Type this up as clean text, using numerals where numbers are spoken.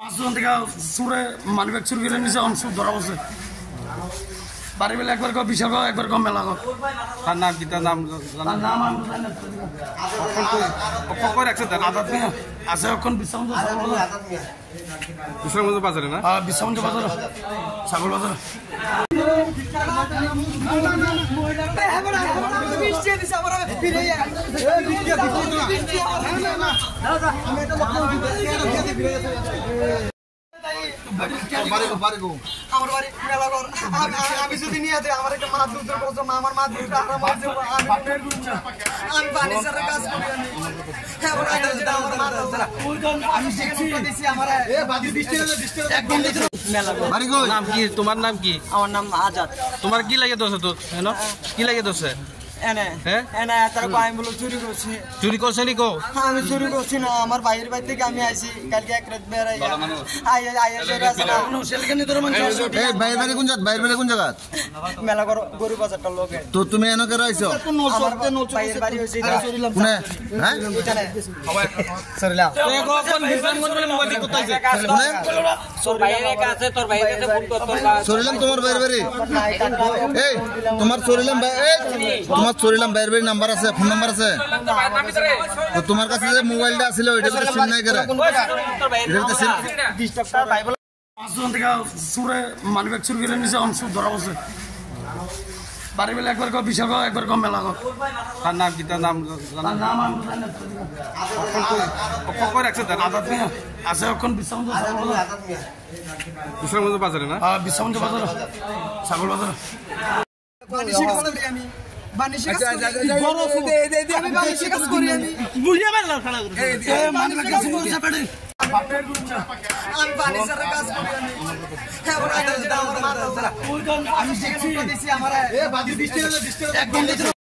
পাঁচজন থেকে সুরে মানিব্যাগ চুরি করে নিচে অংশ ধরা বসে বাড়ি বেলা একবার কম বিশাল একবার কম মেলা তার নাম কি? তার নাম আছে এখন বিশ্রাম বাজারে না বিশ্রাম বাজার ছাগল বাজার আমি যদি নিয়ে আমার একটা মাছ দুধ আমার মাছ দুধ আমি ফার্নিচারের কাজ করি নাম কি? তোমার নাম কি? আমার নাম আজাদ। তোমার কি লাগে দোষ? তো কি লাগে দোষে? চুরি করছে নি কো? আমি চুরি করছি না, আমার ভাইয়ের বাড়ি থেকে আমি আইছি কালকে এক রাত বেড়াই কোন জায়গা মেলা গরু বাজারটা লোকে। তো তুমি এনকে রইছো? ভাইয়ের বাড়ি হয়েছে সরিলাম তোমার বাইরে বাড়ি। এই তোমার সরিলাম তোমার সরিলাম বাইরে বাড়ি নাম্বার আছে, ফোন নাম্বার আছে? তো তোমার কাছে যে মোবাইলটা আছিল ওইটা তো সিম নাই করে? পাঁচজন থেকে সুরে মানিব্যাগ চুরি করে নিচে অংশ ধরা বসে বাড়ি বেলা একবার কম বিশাল একবার কম মেলা তার নাম কি? তার নাম আছে এখন বিশ্রাম বাজারে না বিশ্রাম বাজার ছাগল বাজার আমি